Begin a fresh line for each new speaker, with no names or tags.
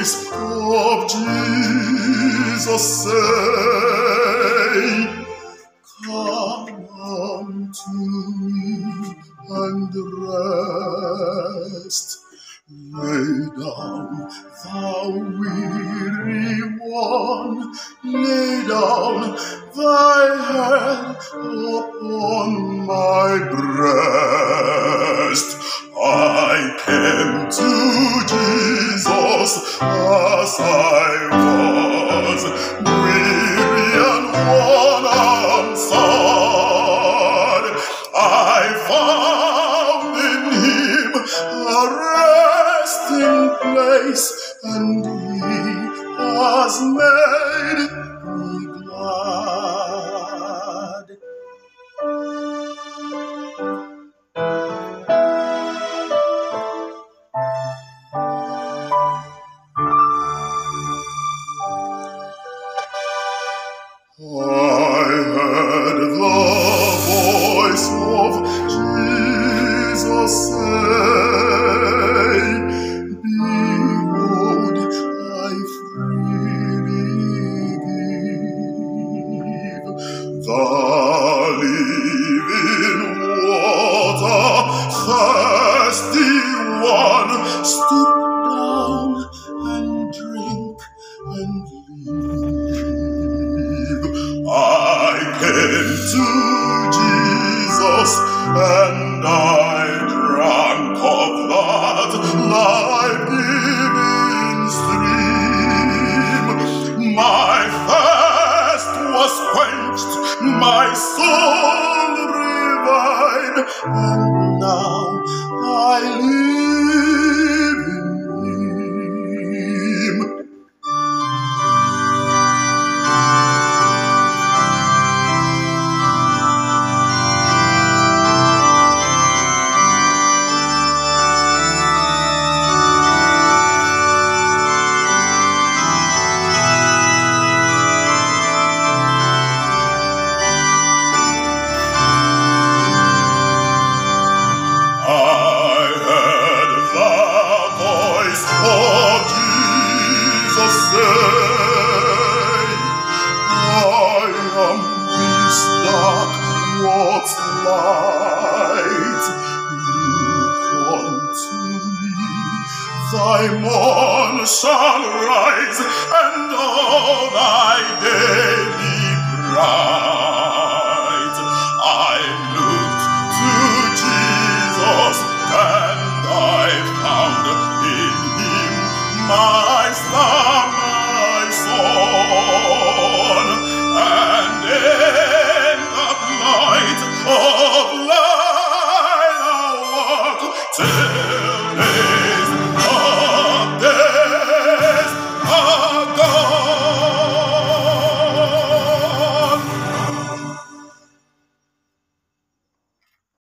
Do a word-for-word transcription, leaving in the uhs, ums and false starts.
voice of Jesus say, come unto me and rest. Lay down, thou weary one, lay down thy head upon my breast. I came to Jesus as I was, weary and worn and sad. I found in him a resting place, and he has made me glad. I heard the voice of Jesus say, behold, I freely give the living water. Thirsty one, stoop down and drink and live. I came to Jesus and I drank of that life-giving stream. My thirst was quenched, my soul revived, and now I live in him. Light, look unto me, thy morn shall rise, and all thy daily pride.